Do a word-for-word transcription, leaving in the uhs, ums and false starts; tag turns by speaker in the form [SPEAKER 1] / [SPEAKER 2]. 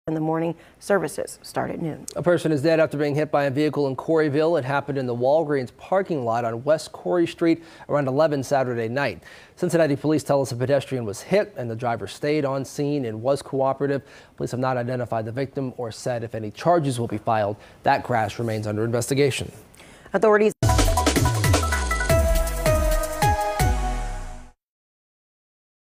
[SPEAKER 1] in the morning. Services start at noon.
[SPEAKER 2] A person is dead after being hit by a vehicle in Corryville. It happened in the Walgreens parking lot on West Corey Street around eleven Saturday night. Cincinnati police tell us a pedestrian was hit and the driver stayed on scene and was cooperative. Police have not identified the victim or said if any charges will be filed. That crash remains under investigation.
[SPEAKER 1] Authorities